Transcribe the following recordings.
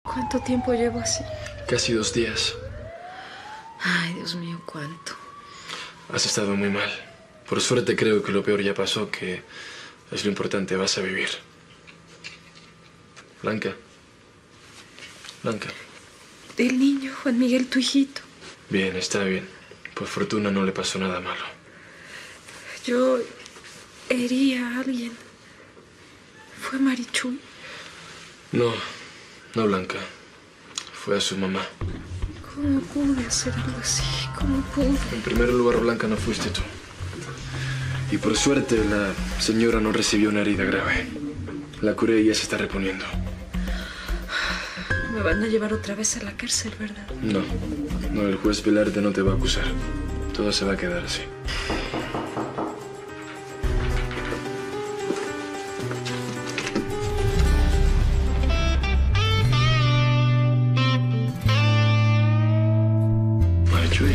¿Cuánto tiempo llevo así? Casi 2 días. Ay, Dios mío, ¿cuánto? Has estado muy mal. Por suerte creo que lo peor ya pasó, que es lo importante, vas a vivir. Blanca. Blanca. El niño, Juan Miguel, tu hijito. Bien, está bien. Por fortuna no le pasó nada malo. Yo herí a alguien. ¿Fue Marichuy? No, no, Blanca. Fue a su mamá. ¿Cómo pude hacer algo así? ¿Cómo pude? En primer lugar, Blanca, no fuiste tú. Y por suerte, la señora no recibió una herida grave. La curé y ya se está reponiendo. Me van a llevar otra vez a la cárcel, ¿verdad? No, no, el juez Velarde no te va a acusar. Todo se va a quedar así. Marichuy,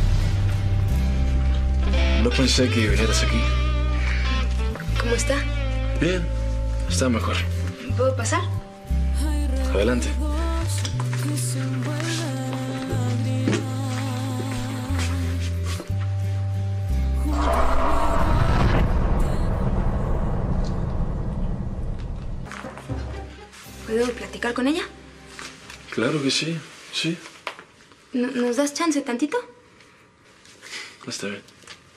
no pensé que vinieras aquí. ¿Cómo está? Bien, está mejor. ¿Puedo pasar? Adelante. ¿Puedo platicar con ella? Claro que sí, sí. ¿Nos das chance tantito? Está bien.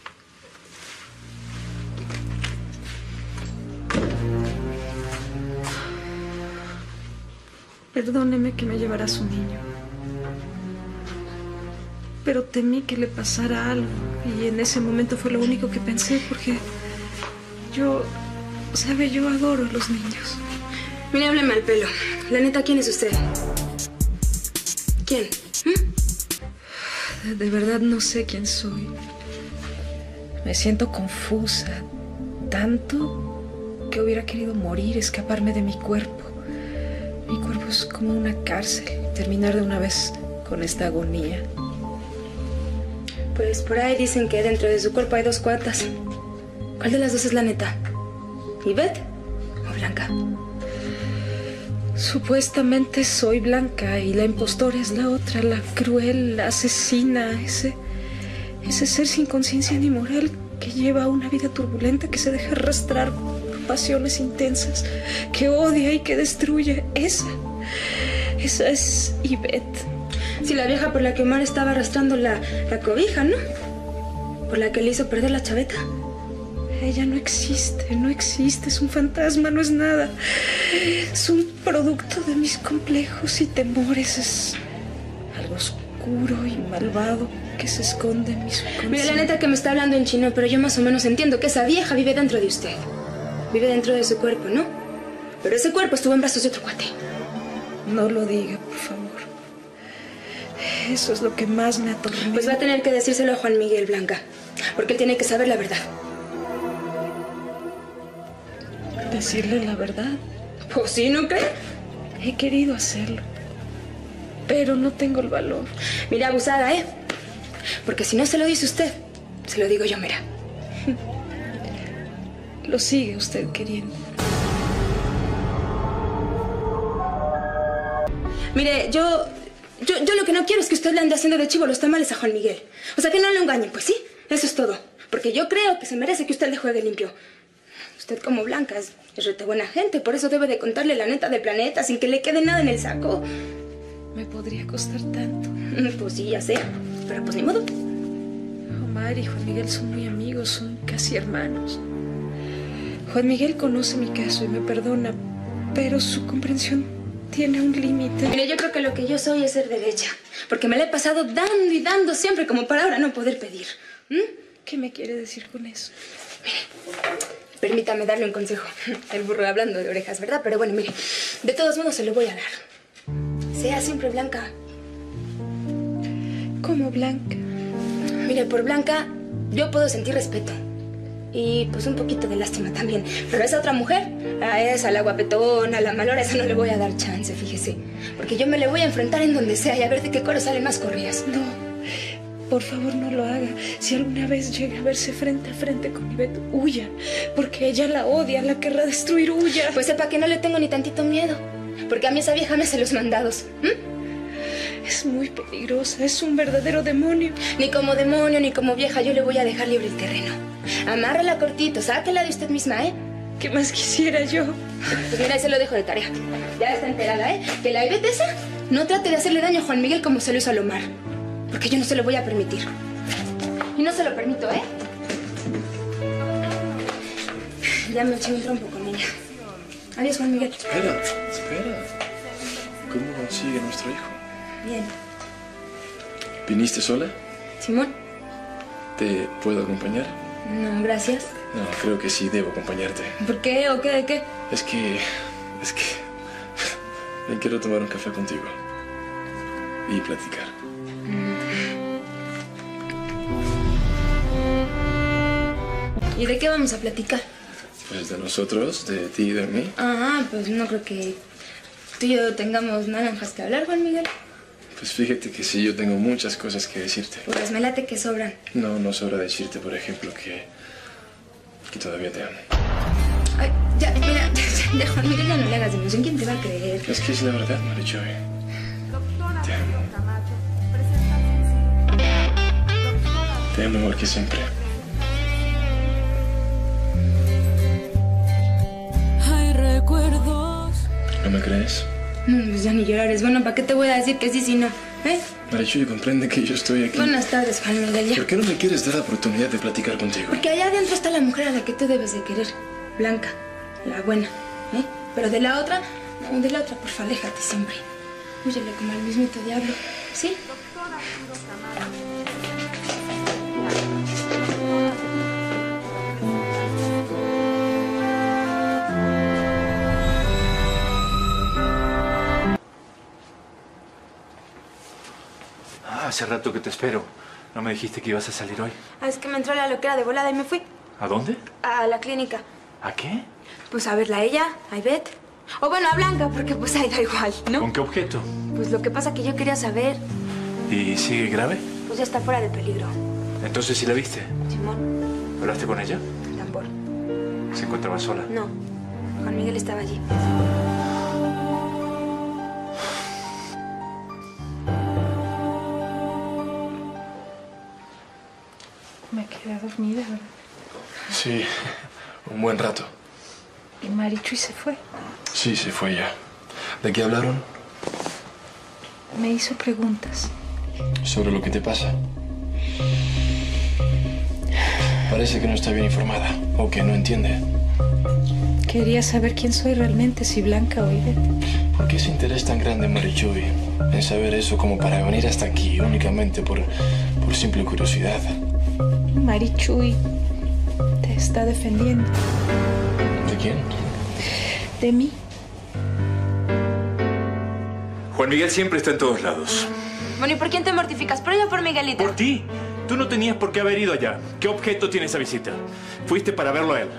Perdóneme que me llevara a su niño. Pero temí que le pasara algo. Y en ese momento fue lo único que pensé, porque yo, ¿sabe? Yo adoro a los niños. Mire, hábleme al pelo. La neta, ¿quién es usted? ¿Quién? De verdad no sé quién soy. Me siento confusa. Tanto que hubiera querido morir, escaparme de mi cuerpo. Mi cuerpo es como una cárcel. Terminar de una vez con esta agonía. Pues por ahí dicen que dentro de su cuerpo hay 2 cuatas. ¿Cuál de las dos es la neta? ¿Ivette o Blanca? Supuestamente soy Blanca y la impostora es la otra, la cruel, la asesina, ese ser sin conciencia ni moral que lleva una vida turbulenta, que se deja arrastrar por pasiones intensas, que odia y que destruye. Esa es Ivette. Sí, la vieja por la que Omar estaba arrastrando la cobija, ¿no? Por la que le hizo perder la chaveta. Ella no existe, no existe, es un fantasma, no es nada. Es un producto de mis complejos y temores, es algo oscuro y malvado que se esconde en mi subconsciente. Mira, la neta que me está hablando en chino, pero yo más o menos entiendo que esa vieja vive dentro de usted. Vive dentro de su cuerpo, ¿no? Pero ese cuerpo estuvo en brazos de otro cuate. No lo diga, por favor. Eso es lo que más me atormenta. Pues va a tener que decírselo a Juan Miguel, Blanca, porque él tiene que saber la verdad. ¿Decirle la verdad? Pues sí, ¿no cree? He querido hacerlo, pero no tengo el valor. Mira, abusada, ¿eh? Porque si no se lo dice usted, se lo digo yo, mira. Lo sigue usted queriendo. Mire, yo lo que no quiero es que usted le ande haciendo de chivo los tamales a Juan Miguel. O sea, que no le engañen, pues sí, eso es todo. Porque yo creo que se merece que usted le juegue limpio. Usted como Blanca es rete buena gente, por eso debe de contarle la neta del planeta sin que le quede nada en el saco. Me podría costar tanto. Pues sí, ya sé, pero pues ni modo. Omar y Juan Miguel son muy amigos, son casi hermanos. Juan Miguel conoce mi caso y me perdona, pero su comprensión tiene un límite. Mire, yo creo que lo que yo soy es ser derecha, porque me la he pasado dando y dando siempre como para ahora no poder pedir. ¿Qué me quiere decir con eso? Mire, permítame darle un consejo. El burro hablando de orejas, ¿verdad? Pero bueno, mire, de todos modos se lo voy a dar. Sea siempre Blanca. ¿Cómo Blanca? Mire, por Blanca yo puedo sentir respeto. Y pues un poquito de lástima también. Pero a esa otra mujer, a esa, la guapetona, a la malora, esa no le voy a dar chance, fíjese. Porque yo me le voy a enfrentar en donde sea y a ver de qué coro salen más corridas. No, por favor no lo haga. Si alguna vez llega a verse frente a frente con Ivette, huya. Porque ella la odia, la querrá destruir, huya. Pues sepa que no le tengo ni tantito miedo. Porque a mí esa vieja me hace los mandados. Es muy peligrosa, es un verdadero demonio. Ni como demonio, ni como vieja, yo le voy a dejar libre el terreno. Amárrala cortito, sáquela de usted misma, ¿eh? ¿Qué más quisiera yo? Pues mira, ahí se lo dejo de tarea. Ya está enterada, ¿eh? Que la Ivette esa no trate de hacerle daño a Juan Miguel como se lo hizo a Lomar. Porque yo no se lo voy a permitir. Y no se lo permito, ¿eh? Ya me eché un trompo con ella. Adiós, Juan Miguel. Espera. ¿Cómo sigue nuestro hijo? Bien. ¿Viniste sola? ¿Simón? ¿Te puedo acompañar? No, gracias. No, creo que sí debo acompañarte. ¿Por qué o qué de qué? Es que... quiero tomar un café contigo. Y platicar. ¿Y de qué vamos a platicar? Pues de nosotros, de ti y de mí. Ah, pues no creo que tú y yo tengamos naranjas que hablar, Juan Miguel. Pues fíjate que sí, yo tengo muchas cosas que decirte. Pues me late que sobran. No sobra decirte, por ejemplo, que todavía te amo. Ay, ya, mira, de Juan Miguel ya no le hagas emoción. ¿Quién te va a creer? Es que es la verdad, Marichuy. Te amo. Te amo igual que siempre. Hay recuerdos. ¿No me crees? No, pues ya ni llorar es bueno. ¿Para qué te voy a decir que sí si no? ¿Eh? Marichuy, comprende que yo estoy aquí. Buenas tardes, Juan Miguel, ya. ¿Por qué no me quieres dar la oportunidad de platicar contigo? Porque allá adentro está la mujer a la que tú debes de querer. Blanca, la buena, ¿eh? Pero de la otra, no, de la otra, porfa, aléjate siempre. Huyele como al mismito diablo, ¿sí? Hace rato que te espero. ¿No me dijiste que ibas a salir hoy? Ah, es que me entró la loquera de volada y me fui. ¿A dónde? A la clínica. ¿A qué? Pues a verla a ella, a Ivette. O bueno, a Blanca, porque pues ahí da igual, ¿no? ¿Con qué objeto? Pues lo que pasa que yo quería saber, ¿Y sigue grave? pues ya está fuera de peligro. Entonces, ¿sí la viste? Simón, ¿Hablaste con ella? tambor. ¿Se encontraba sola? No, Juan Miguel estaba allí. Me quedé dormida, ¿verdad? Sí, un buen rato. Y Marichuy se fue. Sí, se fue ya. ¿De qué hablaron? Me hizo preguntas. ¿Sobre lo que te pasa? Parece que no está bien informada o que no entiende. Quería saber quién soy realmente, si Blanca o Ivette. ¿Por qué ese interés tan grande, Marichuy, en saber eso como para venir hasta aquí únicamente por simple curiosidad? Marichuy te está defendiendo. ¿De quién? De mí. Juan Miguel siempre está en todos lados. Bueno, ¿y por quién te mortificas? ¿Por ella o por Miguelita? Por ti. Tú no tenías por qué haber ido allá. ¿Qué objeto tiene esa visita? Fuiste para verlo a él.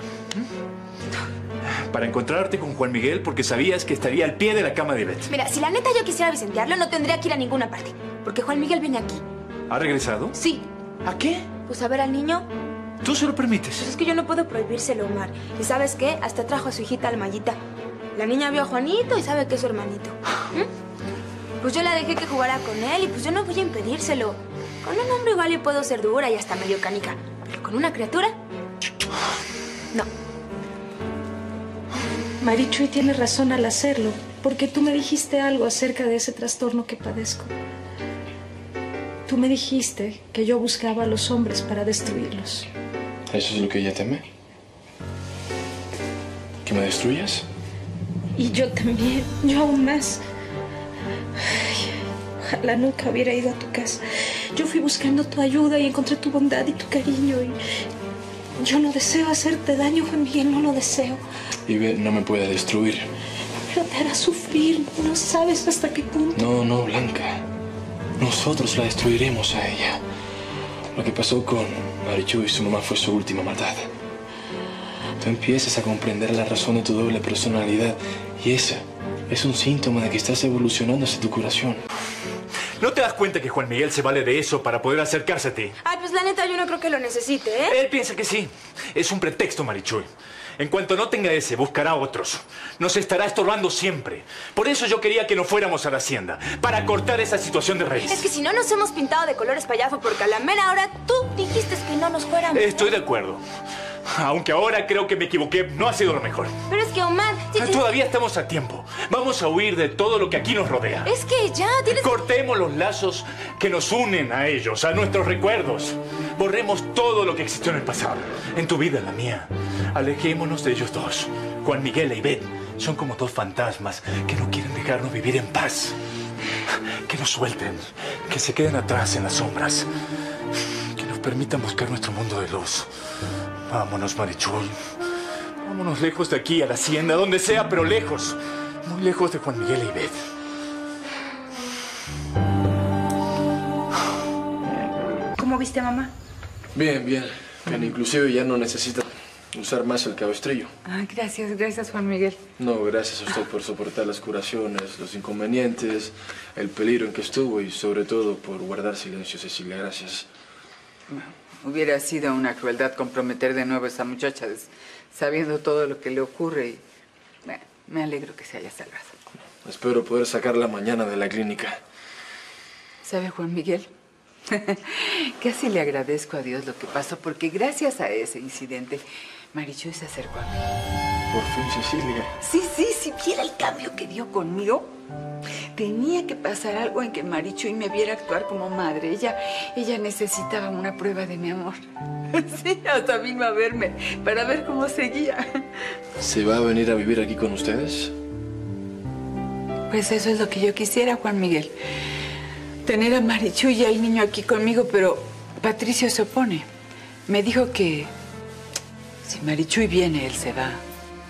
Para encontrarte con Juan Miguel porque sabías que estaría al pie de la cama de Ivette. Mira, si la neta yo quisiera vicentearlo, no tendría que ir a ninguna parte. Porque Juan Miguel viene aquí. ¿Ha regresado? Sí. ¿A qué? Pues a ver al niño. ¿Tú se lo Pues permites? es que yo no puedo prohibírselo, Omar. ¿Y sabes qué? Hasta trajo a su hijita Almayita. La niña vio a Juanito y sabe que es su hermanito. Pues yo la dejé que jugara con él y pues yo no voy a impedírselo. Con un hombre igual yo puedo ser dura y hasta medio canica. Pero con una criatura, no. Marichuy tiene razón al hacerlo, porque tú me dijiste algo acerca de ese trastorno que padezco. Tú me dijiste que yo buscaba a los hombres para destruirlos. ¿Eso es lo que ella teme? ¿Que me destruyas? Y yo también, yo aún más. Ay, ojalá nunca hubiera ido a tu casa. Yo fui buscando tu ayuda y encontré tu bondad y tu cariño. Y yo no deseo hacerte daño, Juan Miguel, no lo deseo. Ivette no me puede destruir. Pero te hará sufrir, no sabes hasta qué punto. No, Blanca. Nosotros la destruiremos a ella. Lo que pasó con Marichuy y su mamá fue su última maldad. Tú empiezas a comprender la razón de tu doble personalidad y esa es un síntoma de que estás evolucionando hacia tu curación. ¿No te das cuenta que Juan Miguel se vale de eso para poder acercarse a ti? Ay, pues la neta yo no creo que lo necesite, ¿eh? Él piensa que sí. Es un pretexto, Marichuy. En cuanto no tenga ese, buscará otros. Nos estará estorbando siempre. Por eso yo quería que nos fuéramos a la hacienda, para cortar esa situación de raíz. Es que si no nos hemos pintado de colores payafo, porque a la mera hora tú dijiste que no nos fuéramos. Estoy de acuerdo. Aunque ahora creo que me equivoqué, no ha sido lo mejor. Pero es que, Omar... Todavía estamos a tiempo. Vamos a huir de todo lo que aquí nos rodea. Es que ya tienes... Cortemos los lazos que nos unen a ellos, a nuestros recuerdos. Borremos todo lo que existió en el pasado. En tu vida, en la mía. Alejémonos de ellos dos. Juan Miguel e Ivette son como dos fantasmas que no quieren dejarnos vivir en paz. Que nos suelten, que se queden atrás en las sombras. Que nos permitan buscar nuestro mundo de luz. Vámonos, Marichuy. Vámonos lejos de aquí, a la hacienda, donde sea, pero lejos. Muy lejos de Juan Miguel e Ivette. ¿Cómo viste a mamá? Bien, bien. Bien, inclusive ya no necesita usar más el cabestrillo. Ah, gracias, Juan Miguel. No, gracias a usted por soportar las curaciones, los inconvenientes, el peligro en que estuvo y sobre todo por guardar silencio, Cecilia. Gracias. Hubiera sido una crueldad comprometer de nuevo a esa muchacha sabiendo todo lo que le ocurre y... Bueno, me alegro que se haya salvado. Espero poder sacarla mañana de la clínica. ¿Sabe, Juan Miguel? Casi le agradezco a Dios lo que pasó, porque gracias a ese incidente, Marichuy se acercó a mí. Por fin, Cecilia. Sí, si viera el cambio que dio conmigo. Tenía que pasar algo en que Marichuy me viera actuar como madre. Ella necesitaba una prueba de mi amor. Sí, hasta vino a verme para ver cómo seguía. ¿Se va a venir a vivir aquí con ustedes? Pues eso es lo que yo quisiera, Juan Miguel. Tener a Marichuy y al niño aquí conmigo, pero Patricio se opone. Me dijo que si Marichuy viene, él se va.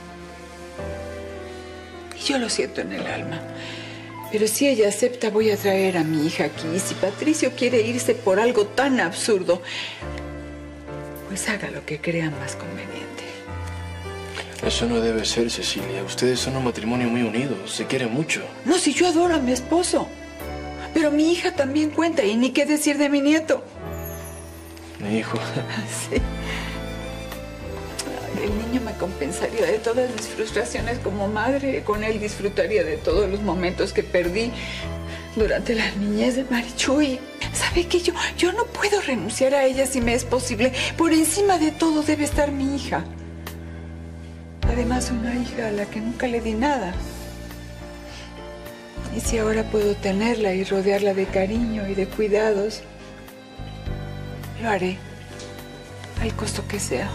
Y yo lo siento en el alma. Pero si ella acepta, voy a traer a mi hija aquí. Y si Patricio quiere irse por algo tan absurdo, pues haga lo que crea más conveniente. Eso no debe ser, Cecilia. Ustedes son un matrimonio muy unido. Se quieren mucho. No, si yo adoro a mi esposo. Pero mi hija también cuenta, y ni qué decir de mi nieto. Mi hijo. Sí. El niño me compensaría de todas mis frustraciones como madre. Con él disfrutaría de todos los momentos que perdí durante la niñez de Marichuy. ¿Sabe qué? Yo no puedo renunciar a ella si me es posible. Por encima de todo debe estar mi hija. Además, una hija a la que nunca le di nada. Y si ahora puedo tenerla y rodearla de cariño y de cuidados, lo haré, al costo que sea.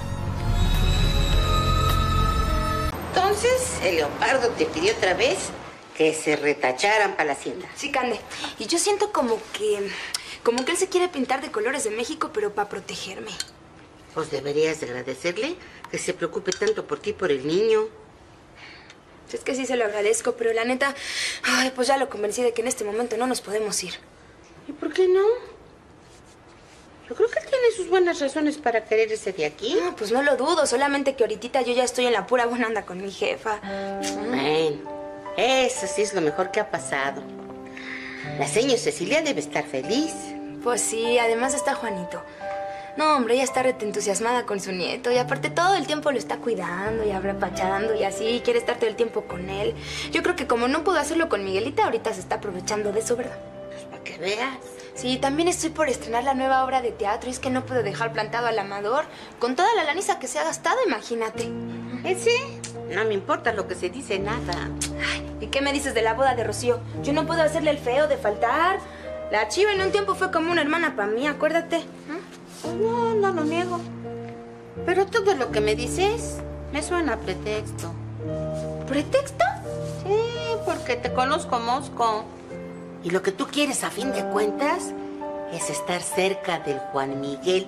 Entonces, el leopardo te pidió otra vez que se retacharan para la hacienda. Sí, Cande. Y yo siento como que él se quiere pintar de colores de México, pero para protegerme. Pues deberías de agradecerle que se preocupe tanto por ti y por el niño. Es que sí se lo agradezco, pero la neta, ay, pues ya lo convencí de que en este momento no nos podemos ir. ¿Y por qué no? Yo creo que él tiene sus buenas razones para querer irse de aquí. No, pues no lo dudo, solamente que ahorita yo ya estoy en la pura buena onda con mi jefa. Bueno, eso sí es lo mejor que ha pasado. La señora Cecilia debe estar feliz. Pues sí, además está Juanito. No, hombre, ella está entusiasmada con su nieto y aparte todo el tiempo lo está cuidando y apapachando y así, quiere estar todo el tiempo con él. Yo creo que como no pudo hacerlo con Miguelita, ahorita se está aprovechando de eso, ¿verdad? Pues para que veas. Sí, también estoy por estrenar la nueva obra de teatro y es que no puedo dejar plantado al Amador con toda la laniza que se ha gastado, imagínate. ¿Ese? No me importa lo que se dice, nada. Ay, ¿y qué me dices de la boda de Rocío? Yo no puedo hacerle el feo de faltar. La Chiva en un tiempo fue como una hermana para mí, acuérdate. No lo niego. Pero todo lo que me dices me suena a pretexto. ¿Pretexto? Sí, porque te conozco, Mosco. Y lo que tú quieres, a fin de cuentas, es estar cerca del Juan Miguel.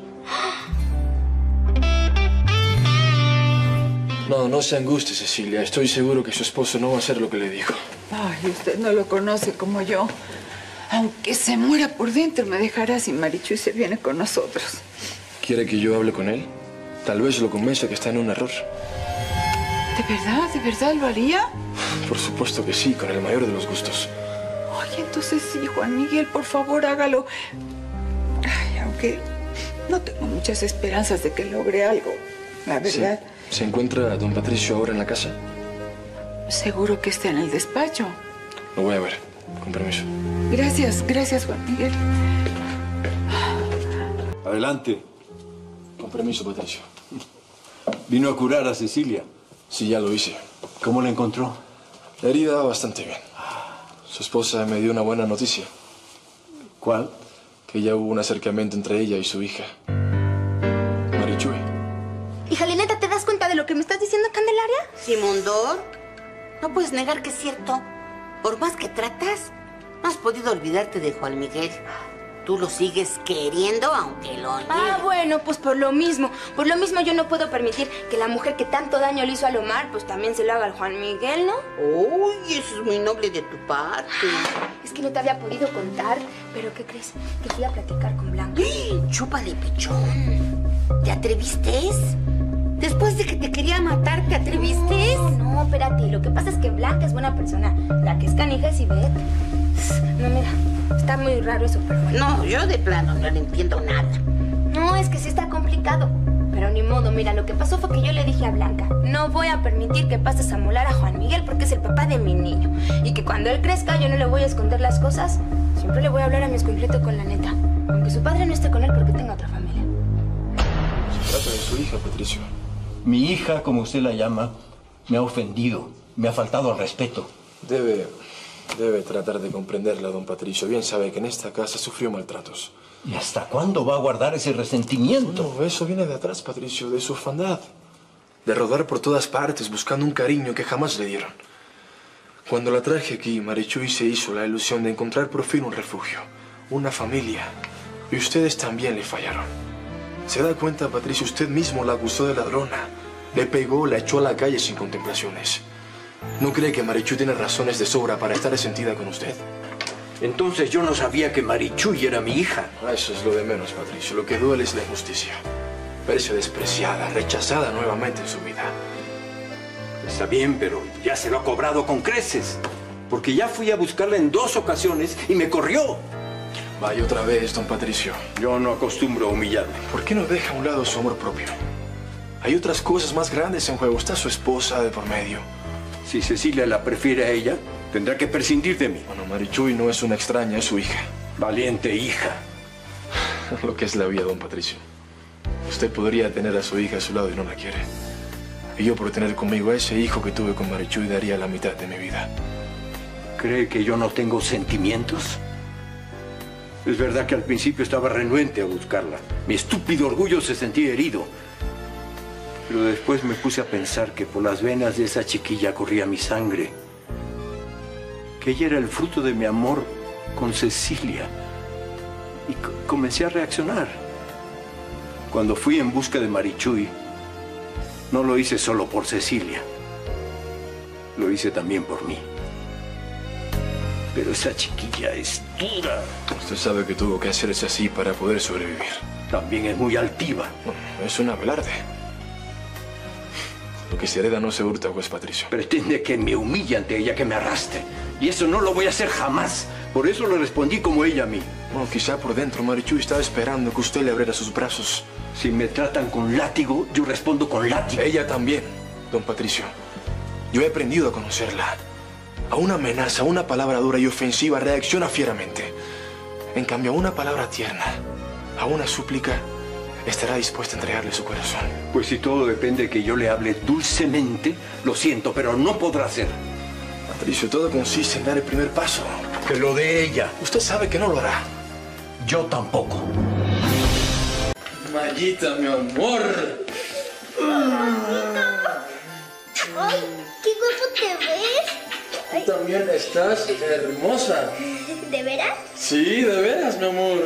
No se angustie, Cecilia. Estoy seguro que su esposo no va a hacer lo que le dijo. Ay, usted no lo conoce como yo. Aunque se muera por dentro, me dejará si Marichuy se viene con nosotros. ¿Quiere que yo hable con él? Tal vez lo convenza que está en un error. ¿De verdad lo haría? Por supuesto que sí, con el mayor de los gustos. Ay, entonces sí, Juan Miguel, por favor, hágalo. Ay, aunque no tengo muchas esperanzas de que logre algo, la verdad. ¿Se encuentra don Patricio ahora en la casa? Seguro que está en el despacho. Lo voy a ver. Con permiso. Gracias, Juan Miguel. Adelante. Con permiso, Patricio. ¿Vino a curar a Cecilia? Sí, ya lo hice. ¿Cómo la encontró? La herida va bastante bien. Su esposa me dio una buena noticia. ¿Cuál? Que ya hubo un acercamiento entre ella y su hija. Marichuy. Hija Lineta, ¿te das cuenta de lo que me estás diciendo, Candelaria? Simondor, no puedes negar que es cierto. Por más que tratas, no has podido olvidarte de Juan Miguel. Tú lo sigues queriendo, aunque lo niegues. Ah, bueno, pues por lo mismo. Por lo mismo yo no puedo permitir que la mujer que tanto daño le hizo a Omar, pues también se lo haga al Juan Miguel, ¿no? Uy, eso es muy noble de tu parte. Es que no te había podido contar, pero ¿qué crees? Que fui a platicar con Blanca. Chúpale, pichón. ¿Te atreviste? Después de que te quería matar, ¿te atreviste? No, espérate. Lo que pasa es que Blanca es buena persona. La que es canija es Ivette. No, mira, está muy raro eso, pero bueno. No, yo de plano no le entiendo nada. No, es que sí está complicado. Pero ni modo, mira, lo que pasó fue que yo le dije a Blanca, no voy a permitir que pases a molar a Juan Miguel porque es el papá de mi niño. Y que cuando él crezca yo no le voy a esconder las cosas. Siempre le voy a hablar a mi escuincleto con la neta. Aunque su padre no esté con él porque tenga otra familia. Se trata de su hija, Patricio. Mi hija, como usted la llama, me ha ofendido, me ha faltado al respeto. Debe tratar de comprenderla, don Patricio. Bien sabe que en esta casa sufrió maltratos. ¿Y hasta cuándo va a guardar ese resentimiento? No, eso viene de atrás, Patricio, de su orfandad. De rodar por todas partes buscando un cariño que jamás le dieron. Cuando la traje aquí, Marichuy se hizo la ilusión de encontrar por fin un refugio, una familia. Y ustedes también le fallaron. ¿Se da cuenta, Patricio? Usted mismo la acusó de ladrona. Le pegó, la echó a la calle sin contemplaciones. ¿No cree que Marichuy tiene razones de sobra para estar resentida con usted? Entonces yo no sabía que Marichuy era mi hija. Eso es lo de menos, Patricio. Lo que duele es la injusticia. Verse despreciada, rechazada nuevamente en su vida. Está bien, pero ya se lo ha cobrado con creces. Porque ya fui a buscarla en 2 ocasiones y me corrió. Vaya otra vez, don Patricio. Yo no acostumbro a humillarme. ¿Por qué no deja a un lado su amor propio? Hay otras cosas más grandes en juego. Está su esposa de por medio. Si Cecilia la prefiere a ella, tendrá que prescindir de mí. Bueno, Marichuy no es una extraña, es su hija. Valiente hija. Lo que es la vida, don Patricio. Usted podría tener a su hija a su lado y no la quiere. Y yo por tener conmigo a ese hijo que tuve con Marichuy daría la mitad de mi vida. ¿Cree que yo no tengo sentimientos? Es verdad que al principio estaba renuente a buscarla. Mi estúpido orgullo se sentía herido. Pero después me puse a pensar que por las venas de esa chiquilla corría mi sangre. Que ella era el fruto de mi amor con Cecilia. Y comencé a reaccionar. Cuando fui en busca de Marichuy, no lo hice solo por Cecilia. Lo hice también por mí. Pero esa chiquilla es dura. Usted sabe que tuvo que hacerse así para poder sobrevivir. También es muy altiva. Bueno, es una velarde. Lo que se hereda no se hurta, juez Patricio. Pretende que me humille ante ella, que me arrastre. Y eso no lo voy a hacer jamás. Por eso le respondí como ella a mí. Bueno, quizá por dentro Marichuy estaba esperando que usted le abriera sus brazos. Si me tratan con látigo, yo respondo con látigo. Ella también, don Patricio. Yo he aprendido a conocerla. A una amenaza, a una palabra dura y ofensiva reacciona fieramente. En cambio, a una palabra tierna, a una súplica, estará dispuesta a entregarle su corazón. Pues si todo depende de que yo le hable dulcemente, lo siento, pero no podrá ser. Patricio, todo consiste en dar el primer paso. Que lo de ella. Usted sabe que no lo hará. Yo tampoco. Mayita, mi amor. ¡Ay, qué guapo te ves! Tú también estás hermosa. ¿De veras? Sí, de veras, mi amor.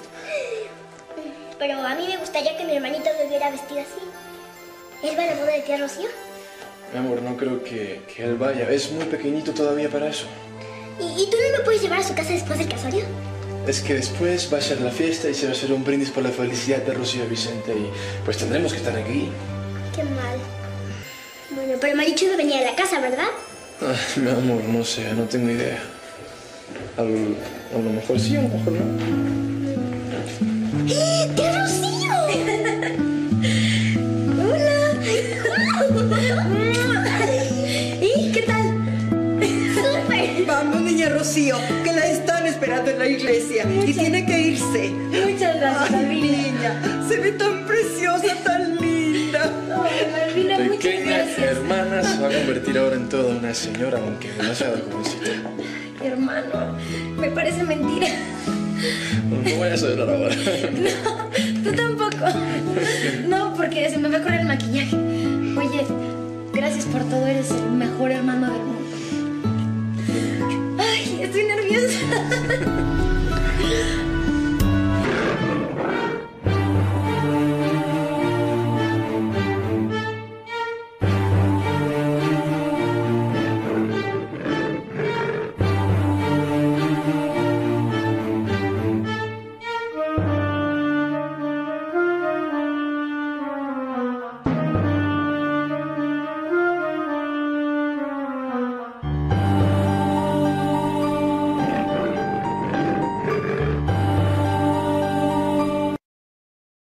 Pero a mí me gustaría que mi hermanito me hubiera vestido así. ¿Él va a la boda de tía Rocío? Mi amor, no creo que él vaya. Es muy pequeñito todavía para eso. ¿Y tú no me puedes llevar a su casa después del casorio? Es que después va a ser la fiesta y se va a hacer un brindis por la felicidad de Rocío y Vicente y pues tendremos que estar aquí. Qué mal. Bueno, pero Marichu no venía de la casa, ¿verdad? Ay, mi amor, no sé, no tengo idea. A lo mejor sí, a lo mejor no. ¡Tía Rocío! ¡Hola! Rocío, que la están esperando en la iglesia y tiene que irse. Muchas gracias, Malvina. Niña, se ve tan preciosa, tan linda. Malvina, muchas Pequeña gracias. hermana se va a convertir ahora en toda una señora, aunque demasiado jovencita. Hermano, me parece mentira. No vayas a llorar ahora. No, tú tampoco. No, porque se me va a correr el maquillaje. Oye, gracias por todo, eres el mejor hermano del mundo. Ay, estoy nerviosa.